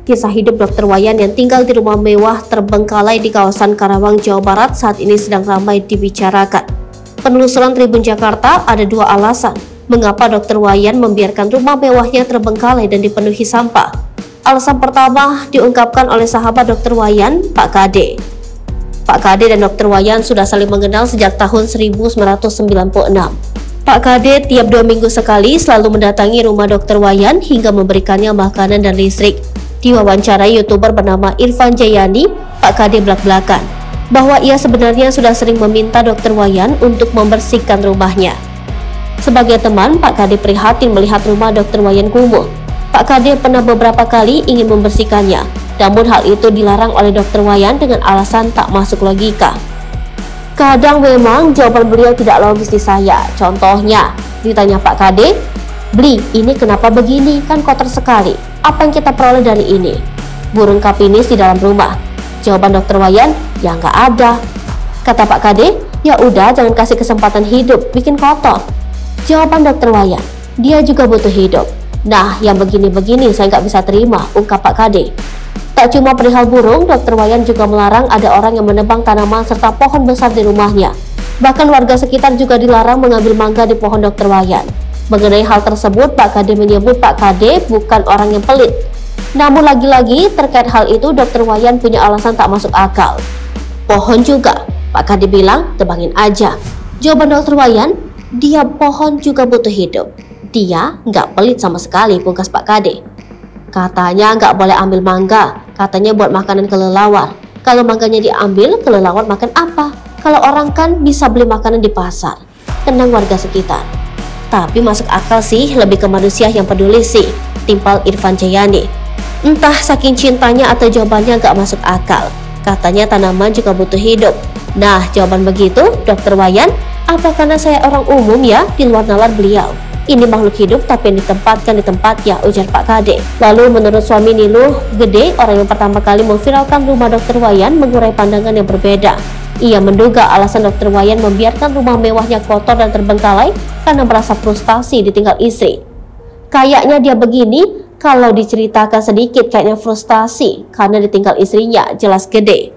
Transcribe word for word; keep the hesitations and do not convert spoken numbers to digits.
Kisah hidup dokter Wayan yang tinggal di rumah mewah terbengkalai di kawasan Karawang, Jawa Barat saat ini sedang ramai dibicarakan. Penelusuran Tribun Jakarta, ada dua alasan mengapa dokter Wayan membiarkan rumah mewahnya terbengkalai dan dipenuhi sampah. Alasan pertama diungkapkan oleh sahabat dokter Wayan, Pak Kade. Pak Kade dan dokter Wayan sudah saling mengenal sejak tahun seribu sembilan ratus sembilan puluh enam. Pak Kade tiap dua minggu sekali selalu mendatangi rumah dokter Wayan hingga memberikannya makanan dan listrik. Diwawancarai YouTuber bernama Irfan Jayani, Pak Kade belak-belakan bahwa ia sebenarnya sudah sering meminta dokter Wayan untuk membersihkan rumahnya. Sebagai teman, Pak Kade prihatin melihat rumah dokter Wayan kumuh. Pak Kade pernah beberapa kali ingin membersihkannya, namun hal itu dilarang oleh dokter Wayan dengan alasan tak masuk logika. Kadang memang jawaban beliau tidak logis di saya. Contohnya, ditanya Pak Kade, "Bli, ini kenapa begini? Kan kotor sekali. Apa yang kita peroleh dari ini? Burung kapinis di dalam rumah." Jawaban dokter Wayan, "Ya nggak ada." Kata Pak Kade, "Ya udah, jangan kasih kesempatan hidup, bikin kotor." Jawaban dokter Wayan, "Dia juga butuh hidup." Nah, yang begini-begini saya nggak bisa terima, ungkap Pak Kade. Tak cuma perihal burung, dokter Wayan juga melarang ada orang yang menebang tanaman serta pohon besar di rumahnya. Bahkan warga sekitar juga dilarang mengambil mangga di pohon dokter Wayan. Mengenai hal tersebut, Pak Kade menyebut Pak Kade bukan orang yang pelit. Namun lagi-lagi terkait hal itu, dokter Wayan punya alasan tak masuk akal. Pohon juga, Pak Kade bilang, tebangin aja. Jawaban dokter Wayan, dia pohon juga butuh hidup. Dia nggak pelit sama sekali, pungkas Pak Kade. Katanya nggak boleh ambil mangga, katanya buat makanan kelelawar. Kalau mangganya diambil, kelelawar makan apa? Kalau orang kan bisa beli makanan di pasar. Tenang warga sekitar. Tapi masuk akal sih, lebih ke manusia yang peduli sih, timpal Irfan Jayani. Entah saking cintanya atau jawabannya nggak masuk akal. Katanya tanaman juga butuh hidup. Nah, jawaban begitu, dokter Wayan, apa karena saya orang umum ya? Di luar nalar beliau. Ini makhluk hidup tapi yang ditempatkan di tempatnya, ujar Pak Kade. Lalu menurut suami Niluh Gede, orang yang pertama kali memviralkan rumah dokter Wayan, mengurai pandangan yang berbeda. Ia menduga alasan dokter Wayan membiarkan rumah mewahnya kotor dan terbengkalai karena merasa frustasi ditinggal istri. Kayaknya dia begini, kalau diceritakan sedikit kayaknya frustasi karena ditinggal istrinya, jelas Gede.